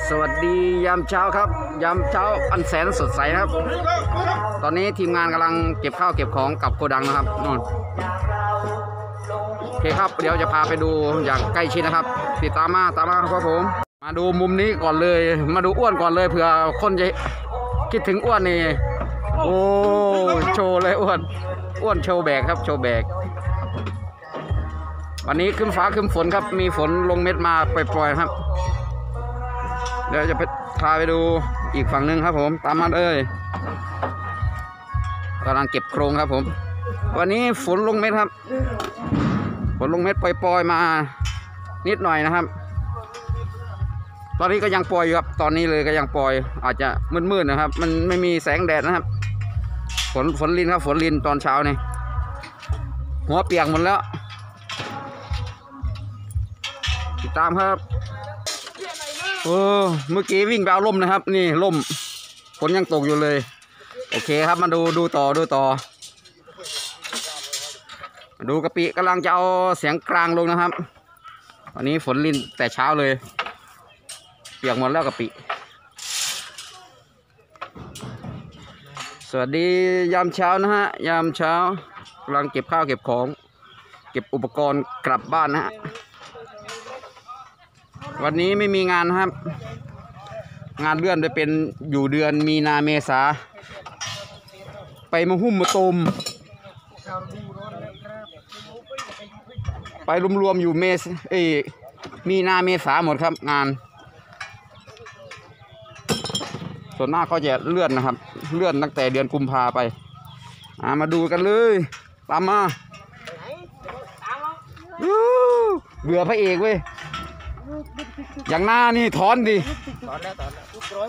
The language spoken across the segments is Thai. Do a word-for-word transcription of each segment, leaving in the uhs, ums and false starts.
สวัสดียามเช้าครับยามเช้าอันแสนสดใสครับตอนนี้ทีมงานกำลังเก็บข้าวเก็บของกับโกดังนะครับนู่นโอเคครับเดี๋ยวจะพาไปดูอย่างใกล้ชิดนะครับติดตามมาตามมาครับผมมาดูมุมนี้ก่อนเลยมาดูอ้วนก่อนเลยเผื่อคนจะคิดถึงอ้วนนี่โอ้โชว์เลยอ้วนอ้วนโชว์แบกครับโชว์แบกวันนี้ขึ้นฟ้าขึ้นฝนครับมีฝนลงเม็ดมาปล่อยๆครับเดี๋ยวจะไปพาไปดูอีกฝั่งหนึ่งครับผมตามมาเลยกำลังเก็บโครงครับผมวันนี้ฝนลงเม็ดครับฝนลงเม็ดปล่อยๆมานิดหน่อยนะครับตอนนี้ก็ยังปล่อยอยู่ครับตอนนี้เลยก็ยังปล่อยอาจจะมืดๆนะครับมันไม่มีแสงแดดนะครับฝนฝนลินครับฝนลินตอนเช้านี่หัวเปียกหมดแล้วติดตามครับโอ้เมื่อกี้วิ่งไปเอาล่มนะครับนี่ล่มฝนยังตกอยู่เลยโอเคครับมาดูดูต่อดูต่อมาดูกะปิกำลังจะเอาเสียงกลางลงนะครับวันนี้ฝนลินแต่เช้าเลยเปียกหมดแล้วกะปิสวัสดียามเช้านะฮะยามเช้ากำลังเก็บข้าวเก็บของเก็บอุปกรณ์กลับบ้านนะฮะวันนี้ไม่มีงานครับงานเลื่อนไปเป็นอยู่เดือนมีนาเมษาไปมาหุ้มมาตูมไปรวมๆอยู่เมษเอ้มีนาเมษาหมดครับงานส่วนมากเขาจะเลื่อนนะครับเลื่อนตั้งแต่เดือนกุมภาไปมาดูกันเลยตามมาเบื่อพระเอกเว้ยอย่างหน้านี่ถอนดิถอนแล้วถอนแล้วทุกร้อย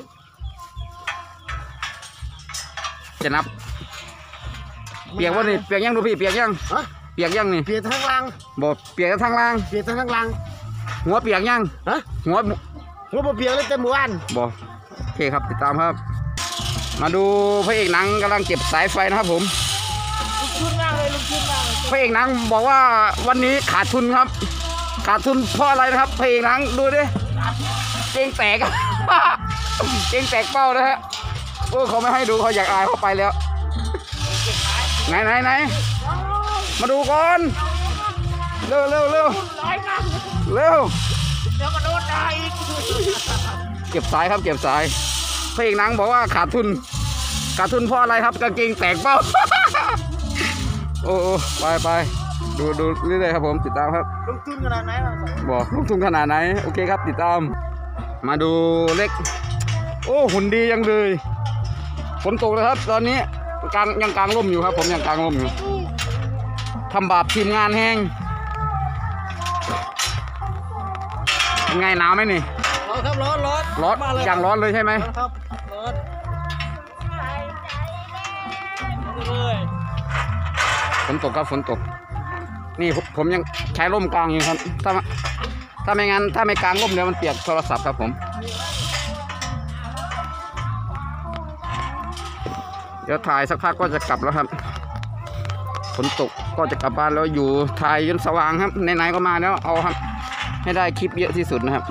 จะนับเปียกวะนี่เปียกยังดูพี่เปียกยังเปียกยังนี่เปียกทั้งล่างบอกเปียกทั้งล่างเปียกทั้งล่างหัวเปียกยังฮะหัวหัวบ่เปียกเลยแต่หมู่บ้านบอกโอเคครับติดตามครับมาดูพระเอกหนังกำลังเก็บสายไฟนะครับผมลุกขึ้นมากเลยลุกขึ้นมากพระเอกหนังบอกว่าวันนี้ขาดทุนครับขาดทุนเพราะอะไรนะครับเพลงหนังดูดิเก่งแตกเก่งแตกเป้านะฮะโอ้เขาไม่ให้ดูเขาอยากอายเขาไปแล้วไหนไหนไหนมาดูก่อนเร็วเร็วเร็วเร็วเดี๋ยวก็โดนได้อีกเก็บสายครับเก็บสายเพลงหนังบอกว่าขาดทุนขาดทุนเพราะอะไรครับกางเกงแตกเป้าโอ้ไปไปดูดูเรื่อยๆครับผมติดตามครับลงทุนขนาดไหนบอกลงทุนขนาดไหนโอเคครับติดตามมาดูเล็กโอ้หุ่นดียังเลยฝนตกเลยครับตอนนี้กลางยังกลางร่มอยู่ครับผมยังกลางร่มอยู่ทำบาปทีมงานแห้งยังไงหนาวไหมนี่ร้อนครับร้อนร้อนร้อนอย่างร้อนเลยใช่ไหมครับร้อนฝนตกครับฝนตกนี่ผมยังใช้ร่มกลางอยู่ครับถ้าถ้าไม่งั้นถ้าไม่กลางร่มเดี๋ยวมันเปียกโทรศัพท์ครับผมเดี๋ยวถ่ายสักพักก็จะกลับแล้วครับฝนตกก็จะกลับบ้านแล้วอยู่ถ่ายจนสว่างครับไหนๆก็มาแล้วเอาครับให้ได้คลิปเยอะที่สุดนะครับ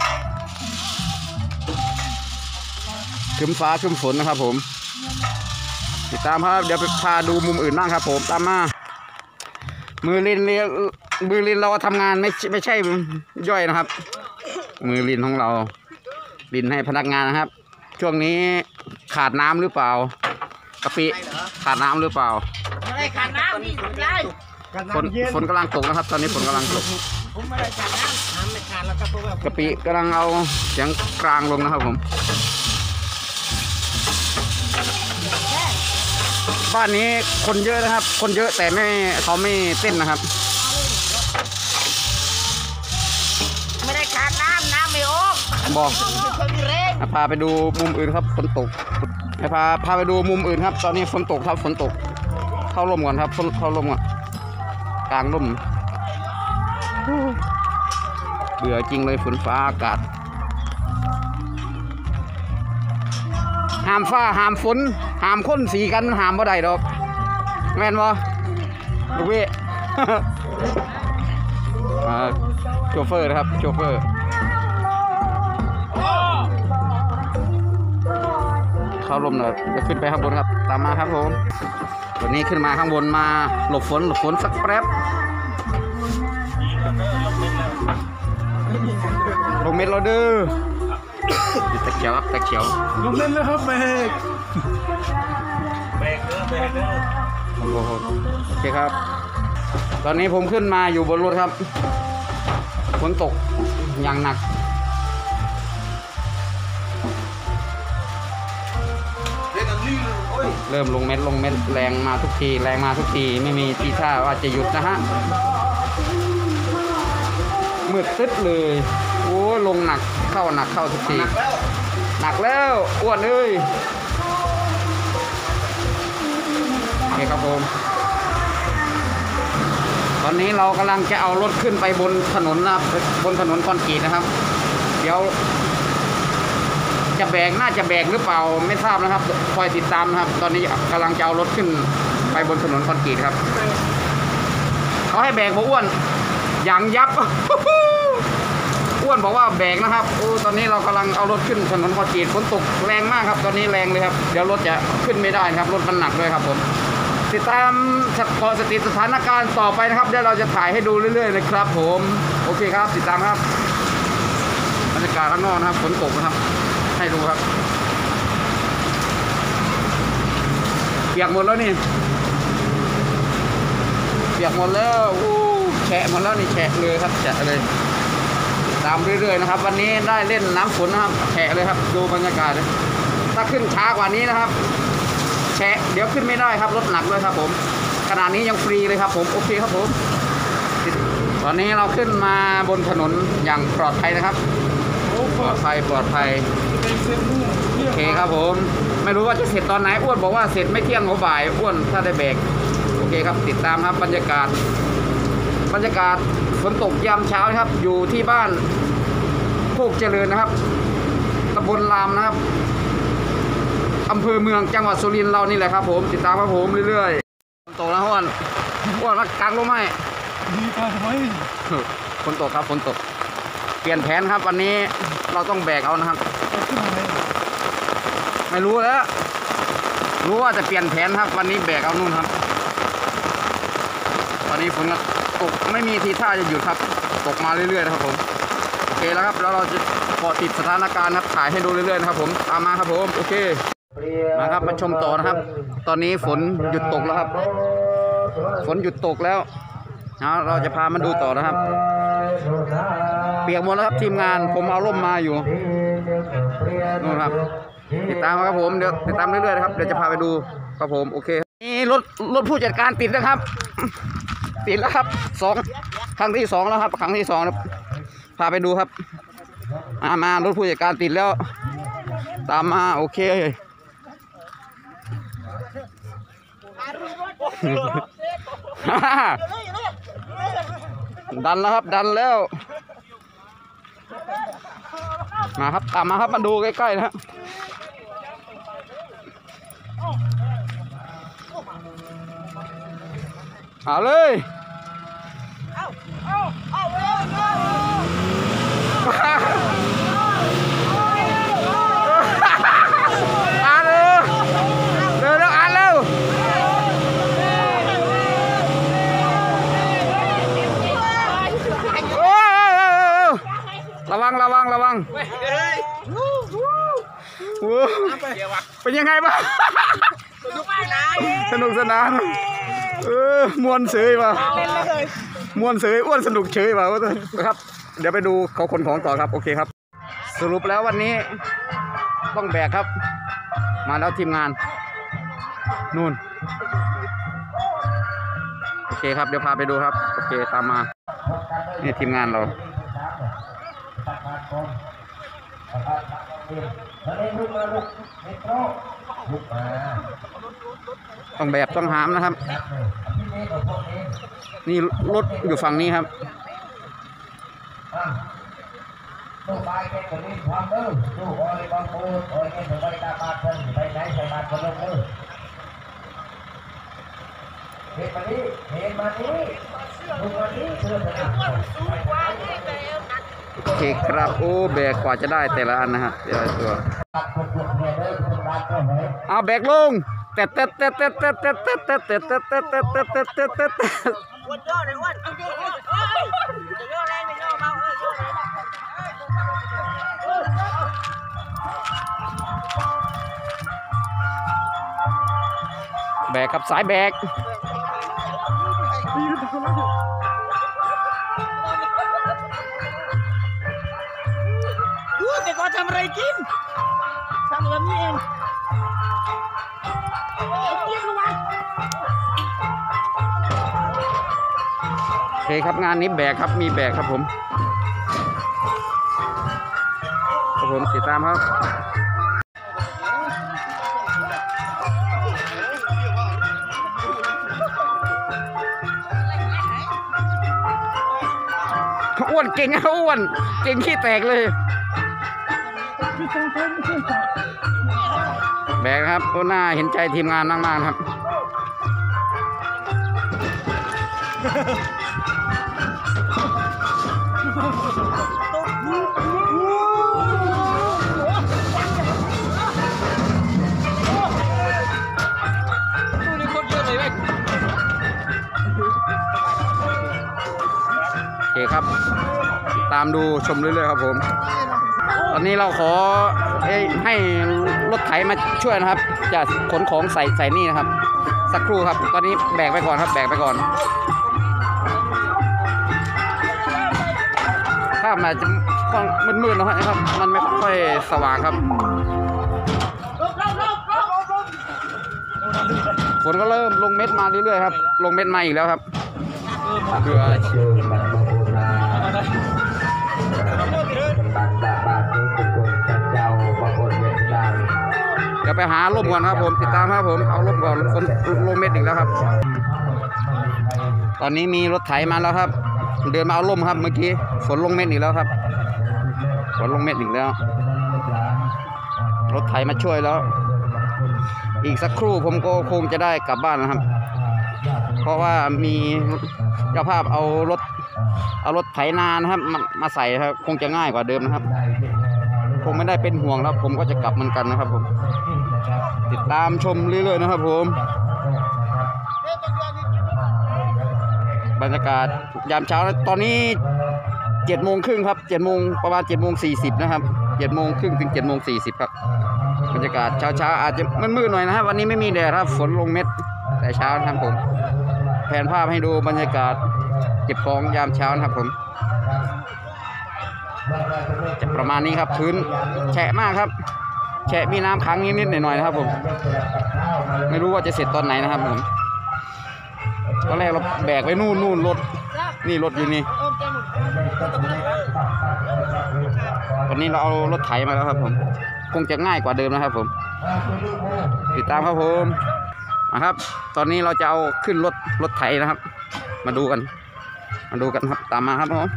ครึ้มฟ้าครึ้มฝนนะครับผมติดตามครับเดี๋ยวไปพาดูมุมอื่นบ้างครับผมตามมามือลินเรียมือลินเราทำงานไม่ไม่ใช่ย่อยนะครับมือลินของเราลินให้พนักงานนะครับช่วงนี้ขาดน้ำหรือเปล่ากะปิขาดน้ำหรือเปล่าไม่ขาดน้ำนี่ได้ฝนฝนกำลังตกนะครับตอนนี้ฝนกำลังตกผมไม่ได้ขาดน้ำน้ำไม่ขาดแล้วครับกะปิกำลังเอาเสียงกลางลงนะครับผมบ้านนี้คนเยอะนะครับคนเยอะแต่ไม่เขาไม่เต้นนะครับไม่ได้ขาดน้ำน้ำไม่ออกบอกพาไปดูมุมอื่นครับฝนตกพาพาไปดูมุมอื่นครับตอนนี้ฝนตกครับฝนตกเข้าร่มก่อนครับเข้าร่มก่อนกลางร่มเบื่อจริงเลยฝนฟ้าอากาศห้ามฟ้าห้ามฝนห้ามคนสีกันห้ามบ่ได้ดอกแม่นบ่ลูกพี่โชเฟอร์นะครับโชเฟอร์เข้าลมหน่อยจะขึ้นไปข้างบนครับตามมาครับผมวันนี้ขึ้นมาข้างบนมาหลบฝนหลบฝนสักแป๊บลงเม็ดเราเด้อตะเขียวครับตะเขียวลงเล่นแล้วครับเบรกเบรกเด้อเบรกเด้อโอ้โหโอเคครับตอนนี้ผมขึ้นมาอยู่บนรถครับฝนตกอย่างหนักเริ่มลงเม็ดลงเม็ดแรงมาทุกทีแรงมาทุกทีไม่มีทีท่าว่าจะหยุดนะฮะมืดตึ๊ดเลยโอ้ลงหนักเข้าหนักเข้าทุกทีหนักแล้วอ้วนเลยโอเคครับผมตอนนี้เรากำลังจะเอารถขึ้นไปบนถนนนะครับบนถนนคอนกรีตนะครับเดี๋ยวจะแบกน่าจะแบกหรือเปล่าไม่ทราบนะครับคอยติดตามนะครับตอนนี้กำลังจะเอารถขึ้นไปบนถนนคอนกรีตครับเขาให้แบกบอกอ้วนอย่างยับ อ้วนบอกว่าแบกนะครับโอ้ตอนนี้เรากำลังเอารถขึ้นถนนคอนกรีตฝนตกแรงมากครับตอนนี้แรงเลยครับเดี๋ยวรถจะขึ้นไม่ได้ครับรถมันหนักด้วยครับผมติดตามพอสติสถานการณ์ต่อไปนะครับเดี๋ยวเราจะถ่ายให้ดูเรื่อยๆเลยครับผมโอเคครับติดตามครับบรรยากาศข้างนอกนะครับฝนตกนะครับให้ดูครับเปียกหมดแล้วนี่เปียกหมดแล้วอู้แฉะหมดแล้วนี่แฉะเลยครับแฉะเลยตามเรื่อยๆนะครับวันนี้ได้เล่นน้ำฝนนะครับแฉะเลยครับดูบรรยากาศเลยถ้าขึ้นช้ากว่านี้นะครับแฉะเดี๋ยวขึ้นไม่ได้ครับรถหนักด้วยครับผมขณะนี้ยังฟรีเลยครับผมโอเคครับผมตอนนี้เราขึ้นมาบนถนนอย่างปลอดภัยนะครับปลอดภัยปลอดภัยโอเคครับผมไม่รู้ว่าจะเสร็จตอนไหนอ้วนบอกว่าเสร็จไม่เที่ยงหัวบ่ายอ้วนถ้าได้แบกโอเคครับติดตามครับบรรยากาศบรรยากาศฝนตกยามเช้าครับอยู่ที่บ้านโคกเจริญนะครับตำบลรามนะครับอำเภอเมืองจังหวัดสุรินทร์เรานี่แหละครับผมติดตามครับผมเรื่อยๆฝนตกนะอ้วนอ้วนรักกลางลมไหมดีกว่าทำไมฝนตกครับฝนตกเปลี่ยนแผนครับวันนี้เราต้องแบกเอานะครับไม่รู้แล้วรู้ว่าจะเปลี่ยนแผนครับวันนี้แบกเอานู่นครับตอนนี้ฝนตกไม่มีทีท่าจะหยุดครับตกมาเรื่อยๆนะครับผมโอเคแล้วครับแล้วเราจะเกาะติดสถานการณ์ครับถ่ายให้ดูเรื่อยๆนะครับผมตามมาครับผมโอเคมาครับมาชมต่อนะครับตอนนี้ฝนหยุดตกแล้วครับฝนหยุดตกแล้วเราจะพามาดูต่อนะครับเปียกหมดแล้วครับทีมงานผมเอาร่มมาอยู่นู่นครับติดตามครับผมเดี๋ยวติดตามเรื่อยๆนะครับเดี๋ยวจะพาไปดูครับผมโอเคนี่รถรถผู้จัดการติดนะครับติดแล้วครับสองครั้งที่สองแล้วครับครั้งที่สองครับพาไปดูครับมามารถผู้จัดการติดแล้วตามมาโอเคดันแล้วครับดันแล้วมาครับตามมาครับมาดูใกล้ๆนะฮะเอาเลยเอาเอาเอาอ่านเลยเร็วๆอ่านเร็วระวังระวังระวังเป็นยังไงบ้างสนุกสนานเออมวนเฉยป่ะมวนเฉยอ้วนสนุกเฉยป่ะครับเดี๋ยวไปดูเขาขนของต่อครับโอเคครับสรุปแล้ววันนี้ต้องแบกครับมาแล้วทีมงานนู่นโอเคครับเดี๋ยวพาไปดูครับโอเคตามมานี่ทีมงานเราต้องแบบต้องหามนะครับนี่รถอยู่ฝั่งนี้ครับตู้ใบแกคนนี้ความเด้อตู้อ้อยบางปูอ้อยแกถึงบริการบ้านเพิ่นไปไหนใส่บ้านคนลงมือเห็นมาดิเห็นมาดิดูมาดิเพื่อนนะไปไหนโอเคครับโอ้แบกกว่าจะได้แต่ละอันนะฮะแต่ละตัวเอาแบกลงเต็ดเต็ดเต็ดเต็ดเต็ดเต็ดเต็ดเต็ดเต็ดเต็ดเต็ดเต็ดเต็ดเต็ดเต็ดเต็ดเต็ดอ้วนย่อเลยอ้วนเอาดิอ้วนเอ้ยจะย่อแรงไม่ย่อเบาเอ้ยย่อแรงแบกครับสายแบกอู้แต่ก็ทำอะไรกินทำแบบนี้เองกินวะโอเคครับงานนี้แบกครับมีแบกครับผมครับผมติดตามครับอ้วนเก่งนะอ้วนเก่งขี้แตกเลยแบกครับก็น่าเห็นใจทีมงานมากๆครับโอเคครับตามดูชมเรื่อยๆครับผมตอนนี้เราขอให้รถไถมาช่วยนะครับจะขนของใส่ใส่นี่นะครับสักครู่ครับตอนนี้แบกไปก่อนครับแบกไปก่อนภาพมันจะมืดๆนะครับมันไม่ค่อยสว่างครับฝนก็เริ่มลงเม็ดมาเรื่อยๆครับลงเม็ดมาอีกแล้วครับเพื่อเดี๋ยวไปหาร่มก่อนครับผมติดตามครับผมเอาร่มก่อนฝนลงเม็ดอีกแล้วครับตอนนี้มีรถไถมาแล้วครับเดินมาเอาร่มครับเมื่อกี้ฝนลงเม็ดอีกแล้วครับฝนลงเม็ดอีกแล้วรถไถมาช่วยแล้วอีกสักครู่ผมก็คงจะได้กลับบ้านนะครับเพราะว่ามีเจ้าภาพเอารถเอารถไถนานะครับมามาใส่ครับคงจะง่ายกว่าเดิมนะครับคงไม่ได้เป็นห่วงแล้วผมก็จะกลับเหมือนกันนะครับผมติดตามชมเรื่อยๆนะครับผมบรรยากาศยามเช้าตอนนี้เจ็ดโมงครึ่งครับเจ็ดโมงประมาณเจ็ดโมงสี่สิบนะครับเจ็ดโมงครึ่งถึงเจ็ดโมงสี่สิบครับบรรยากาศเช้าๆอาจจะมืดๆหน่อยนะครับวันนี้ไม่มีแดดครับฝนลงเม็ดแต่เช้านะครับผมแผนภาพให้ดูบรรยากาศเก็บของยามเช้านะครับผมจะประมาณนี้ครับพื้นแฉะมากครับแฉะมีน้ำค้างนิดๆหน่อยๆนะครับผมไม่รู้ว่าจะเสร็จตอนไหนนะครับผมตอนแรกเราแบกไว้นู่นนู่นรถนี่รถอยู่นี่ตอนนี้เราเอารถไถมาแล้วครับผมคงจะง่ายกว่าเดิมนะครับผมติดตามครับผมนะครับตอนนี้เราจะเอาขึ้นรถรถไถนะครับมาดูกันมาดูกันครับตามมาครับผม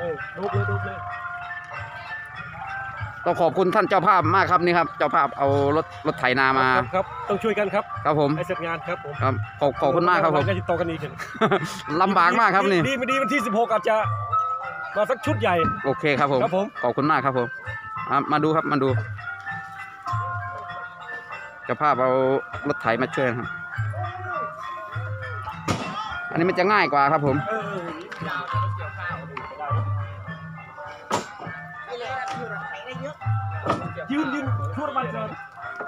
ต้องขอบคุณท่านเจ้าภาพมากครับนี่ครับเจ้าภาพเอารถรถไถนามาครับต้องช่วยกันครับครับผมให้เสร็จงานครับผมครับขอบขอบคุณมากครับผมจะติดต่อกันอีกลำบากมากครับนี่ดีไม่ดีวันที่สิบหกอาจจะมาสักชุดใหญ่โอเคครับผมขอบคุณมากครับผมมาดูครับมาดูเจ้าภาพเอารถไถมาช่วยครับอันนี้มันจะง่ายกว่าครับผมยืนยืนช่วยมันเถอะ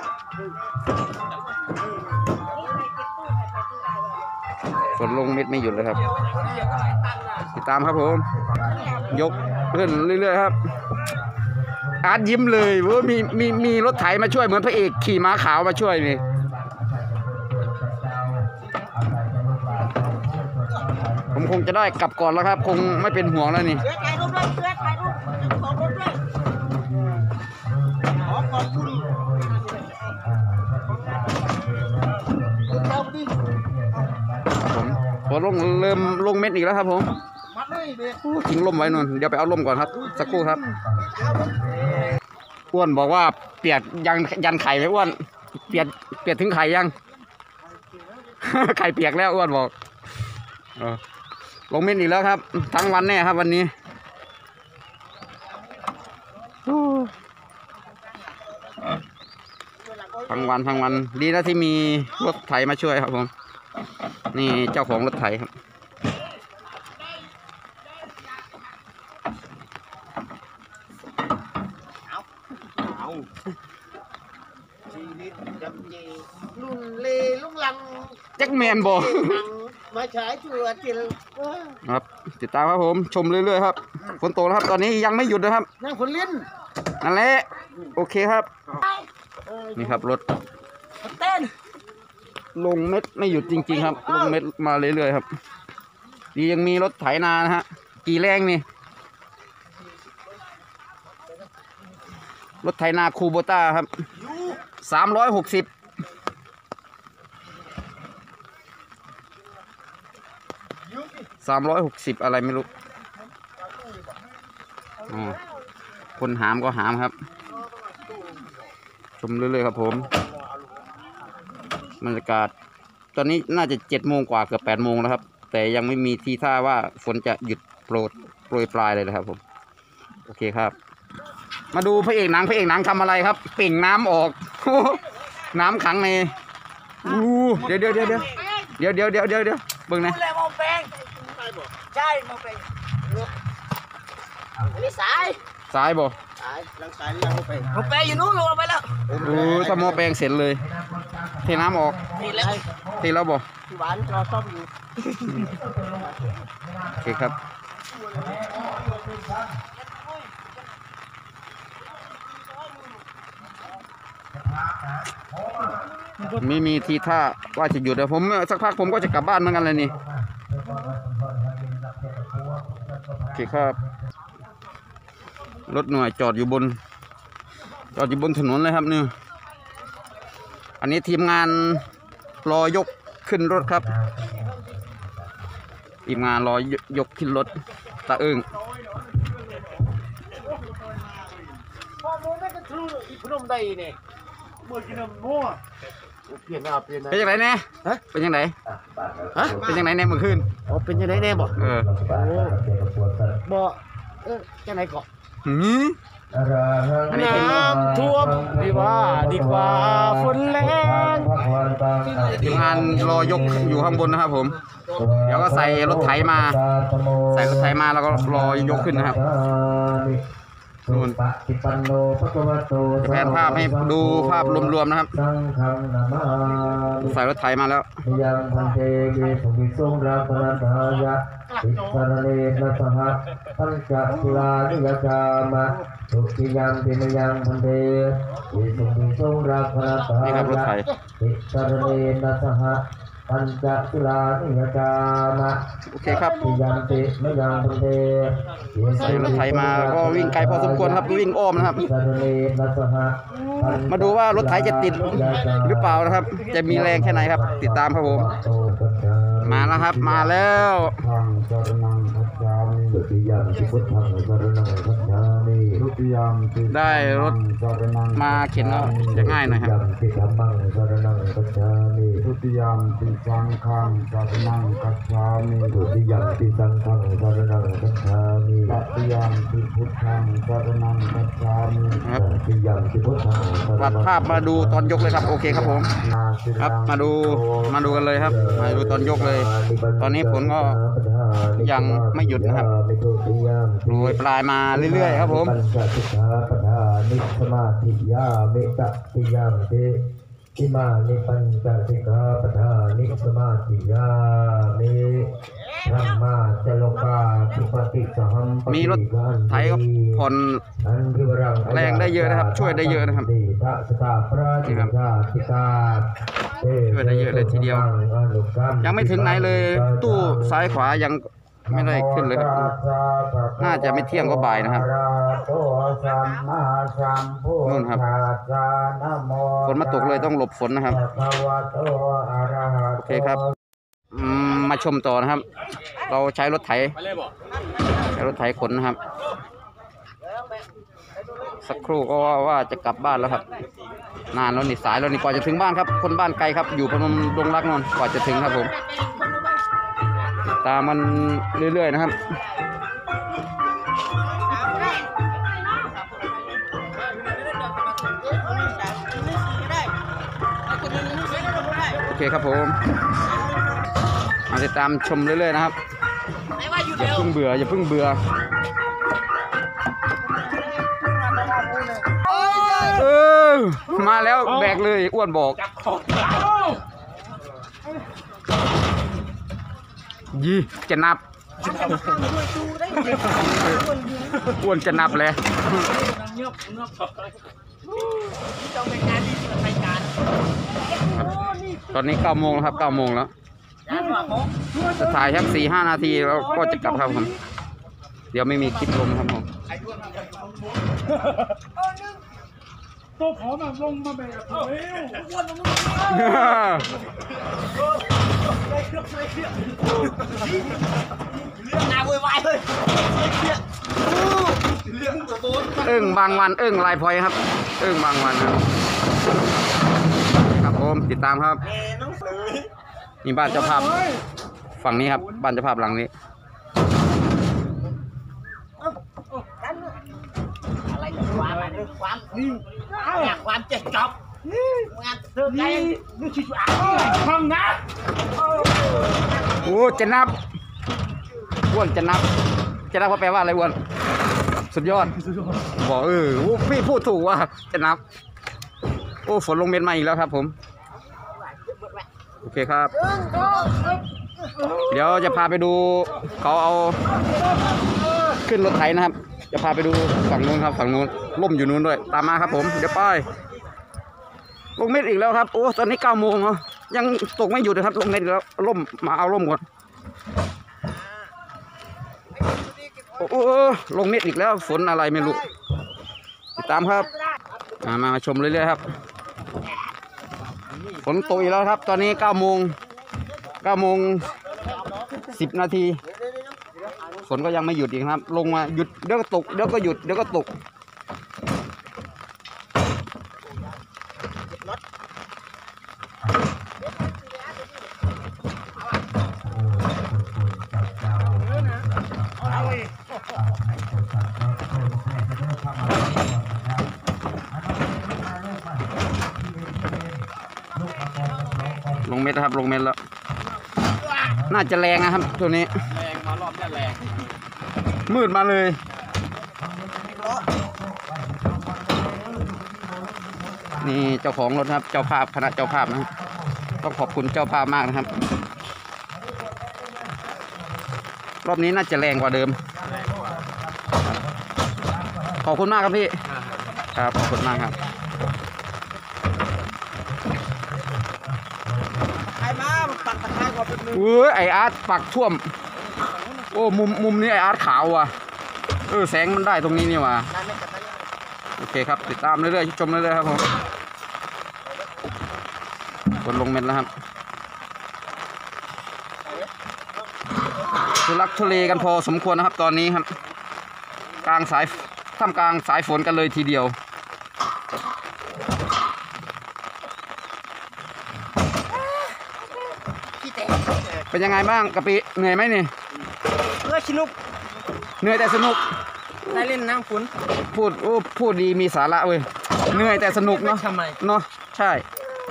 ฝนลงเม็ดไม่หยุดเลยครับติดตามครับผมยกขึ้นเรื่อยๆครับอาร์ตยิ้มเลยว่ามีมีมีรถไถมาช่วยเหมือนพระเอกขี่ม้าขาวมาช่วยนี่ผมคงจะได้กลับก่อนแล้วครับคงไม่เป็นห่วงแล้วนี่เพื่อถ่ายรูปด้วยเพื่อถ่ายรูปของรถด้วยขอขอบคุณผมพอลงเริ่มลงเม็ดอีกแล้วครับผมทิ้งล่มไว้นู่นเดี๋ยวไปเอาล่มก่อนครับสักครู่ครับอ้วนบอกว่าเปียกยังยันไข่ไหมอ้วนเปียกเปียกถึงไข่ยัง ไข่เปียกแล้วอ้วนบอกลงเม็ดอีกแล้วครับทั้งวันแน่ครับวันนี้ทั้งวันทั้งวันดีนะที่มีรถไถมาช่วยครับผมนี่เจ้าของรถไถครับชีวิตจำเจรุ่นเลลุงลังแจ็คแมนบอกมาฉายตัวจิลครับติดตามครับผมชมเรื่อยๆครับฝนตกแล้วครับตอนนี้ยังไม่หยุดนะครับนั่งคนเล่นนั่นแหละโอเคครับนี่ครับรถเต้นลงเม็ดไม่หยุดจริงๆครับลงเม็ดมาเรื่อยๆครับดียังมีรถไถนานะฮะกี่แรงนี่รถไถนาคูโบต้าครับสามร้อยหกสิบสามร้อยหกสิบอะไรไม่รู้อ๋อคนหามก็หามครับชมเรื่อยๆครับผมบรรยากาศตอนนี้น่าจะเจ็ดโมงกว่าเกือบแปดโมงแล้วครับแต่ยังไม่มีทีท่าว่าฝนจะหยุดโปรดโปรยปลายเลยนะครับผมโอเคครับมาดูพระเอกหนังพระเอกหนังทำอะไรครับเป่งน้ำออก น้ำขังในอู้เดี๋ยวเดี๋ยวเดี๋ยวเดี๋ยวเดี๋ยวเดี๋ยวเดี๋ยวเดี๋ยวเดี๋ยวเบิ่งนะเลยมองแปลงใช่มองแปลงนี่สายสายบ่สายลังสายยังมองแปลงมองแปลงอยู่นู้นลงไปแล้วโอ้ถ้าหม้อแปลงเสร็จเลยเทน้ำออกนี่แล้วเทแล้วบ่หวานรอซ่อมอยู่โอเคครับไม่มีทีท่าว่าจะหยุดแต่ผมสักพักผมก็จะกลับบ้านเหมือนกันเลยนี่โอเคครับรถหน่วยจอดอยู่บนจอดอยู่บนถนนเลยครับนี่อันนี้ทีมงานรอยกขึ้นรถครับทีมงานรอยกขึ้นรถตาเอิงพอมูไม่กระทู้อีพนมได้เนี่ยเมื่อกินน้ำมั่วเปลี่ยนหน้าเปลี่ยนหน้าเป็นยังไงเนี่ยฮะเป็นยังไงฮะเป็นยังไงเนี่ยเมื่อคืนอ๋อเป็นยังไงแน่บ่เออบ่เออจังไหนก่อนหืมอันนี้เป็นน้ำท่วมดีว่าดีกว่าฝนแรงทีมงานรอยกอยู่ข้างบนนะครับผมเดี๋ยวก็ใส่รถไถมา ใส่รถไถมาแล้วก็รอยกขึ้นนะครับนู่นจะแผนภาพให้ดูภาพรวมๆนะครับใส่รถไถมาแล้วยังพันเตเกสุวิสุงราภณทายะอิสระเนนะสหะปัญจศิลานิยจามะสุขิยังติมยังพันเตเกสุวิสุงราภณทายะอิสระเนนะสหะปัญจศิลานิยจามะโอเคครับสุขิยังติมยังพันเตใส่รถไถมาก็วิ่งไกลพอสมควรครับวิ่งอ้อมนะครับอิสระเนนะสหะมาดูว่ารถไถจะติดหรือเปล่านะครับ จะมีแรงแค่ไหนครับ ติดตามครับผม มาแล้วครับมาแล้วทางสรนังคัจฉามิทุติยามปิพุทธังสรนังคัจฉามิทุติยามปิได้รถมาเข็นก็จะง่ายหน่อยครับปิธัมมังสรนังคัจฉามิทุติยามปิสังฆังสรนังคัจฉามิทุติยามปิสังฆังสรนังคัจฉามิตติยามปิพุทธังสรนังคัจฉามิตติยามปิพุทธังสรวันัดงภาพมาดูตอนยกเลยครับโอเคครับผมครับมาดูมาดูกันเลยครับมาดูตอนยกเลย ตอนนี้ฝนก็ยังไม่หยุดนะครับโรยปลายมาเรื่อยๆครับผมปัญจสิกขาปทานิสมาธิยาเมตติยามเตอิมานิปัญจสิกขาปทานิสมาธิยาเมธรรมาจโลกาสุปฏิสหัมปฏิมีรถไถก็ผ่อนแรงได้เยอะนะครับช่วยได้เยอะนะครับนี่ครับช่วยได้เยอะเลยทีเดียวยังไม่ถึงไหนเลยตู้ซ้ายขวายังไม่ได้ขึ้นเลยครับน่าจะไม่เที่ยงก็บ่ายนะครับนู่นครับฝนมาตกเลยต้องหลบฝนนะครับโอเคครับอืมมาชมต่อนะครับ เราใช้รถไถใช้รถไถขนนะครับสักครู่ก็ว่าว่าจะกลับบ้านแล้วครับนานแล้วนี่สายแล้วนี่กว่าจะถึงบ้านครับคนบ้านไกลครับอยู่พนมดงรักนนท์กว่าจะถึงครับผมตามมันเรื่อยๆนะครับเคครับผมมาติดตามชมเรื่อยๆนะครับอย่าเพิ่งเบื่ออย่าเพิ่งเบื่อเออมาแล้วแบกเลยอ้วนบอกยี่จะนับอ้วนจะนับเลยตอนนี้เก้าโมงแล้วครับเก้าโมงแล้วจะถ่ายแค่สี่ห้านาทีแล้วก็จะกลับครับผมเดี๋ยวไม่มีคลิปลงครับผมตัวผอมแบบลงมาแบบเฮ้ยอ้วนลงมาหน้าวุ่นวายเลยเรื่องตัวโดนเอิ้งบางวันเอิ้งลายพลอยครับเอิ้งบางวันครับครับผมติดตามครับนี่บ้านเจ้าภาพฝั่งนี้ครับบ้านเจ้าภาพหลังนี้อะไรความอะไรความนี่อยากความเจ็บกับงานเธอไงนี่ชิวอ่ะห้องนะโอ้จะนับอ้วนจะนับจะนับเขาแปลว่าอะไรอ้วนสุดยอดบอกเออพี่พูดถูกว่าจะนับโอ้ฝนลงเม็ดมาอีกแล้วครับผมโอเคครับเดี๋ยวจะพาไปดูเขาเอาขึ้นรถไถนะครับจะพาไปดูฝั่งนู้นครับฝั่งนู้นล่มอยู่นู้นด้วยตามมาครับผมเดี๋ยวไปลงเม็ดอีกแล้วครับโอ้ตอนนี้เก้าโมงเหรอยังตกไม่หยุดเลยครับลงเม็ดแล้วล่มมาเอาล่มก่อนโอ้ลงเม็ดอีกแล้วฝนอะไรไม่รู้ติดตามครับมามาชมเรื่อยๆครับฝนตกอีกแล้วครับตอนนี้เก้าโมงเก้าโมงสิบนาทีฝนก็ยังไม่หยุดอีกครับลงมาหยุดเดี๋ยวก็ตกเดี๋ยวก็หยุดเดี๋ยวก็ตกลงเม็ดครับลงเม็ดแล้วน่าจะแรงนะครับตัวนี้แรงมารอบนี้แรงมืดมาเลยนี่เจ้าของรถครับเจ้าภาพคณะเจ้าภาพนะต้องขอบคุณเจ้าภาพมากนะครับรอบนี้น่าจะแรงกว่าเดิมขอบคุณมากครับพี่ครับขอบคุณมากครับเอ้ยไออาร์ตปักท่วมโอ้มุมมุมนี้ไออาร์ตขาวว่ะเออแสงมันได้ตรงนี้นี่ว่ะโอเคครับติดตามเรื่อยๆชมเรื่อยๆครับผมกดลงเม็ดแล้วครับทุลักทุเลกันพอสมควรนะครับตอนนี้ครับกลางสายท่ามกลางสายฝนกันเลยทีเดียวเป็นยังไงบ้างกะปิเหนื่อยไหมนี่เออสนุกเหนื่อยแต่สนุกได้เล่นน้ำฝนพูดโอ้พูดดีมีสาระเว้ยเหนื่อยแต่สนุกเนาะเนาะใช่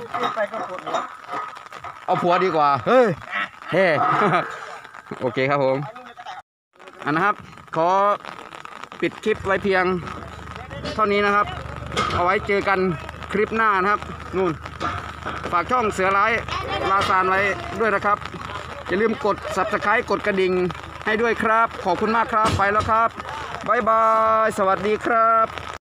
เอาผัวดีกว่าเฮ้ยเฮ้โอเคครับผมอันนะครับขอปิดคลิปไว้เพียงเท่านี้นะครับเอาไว้เจอกันคลิปหน้านะครับนู่นฝากช่องเสือร้ายลาซานไว้ด้วยนะครับอย่าลืมกด ซับสไครบ์ กดกระดิ่งให้ด้วยครับขอบคุณมากครับไปแล้วครับบ๊ายบายสวัสดีครับ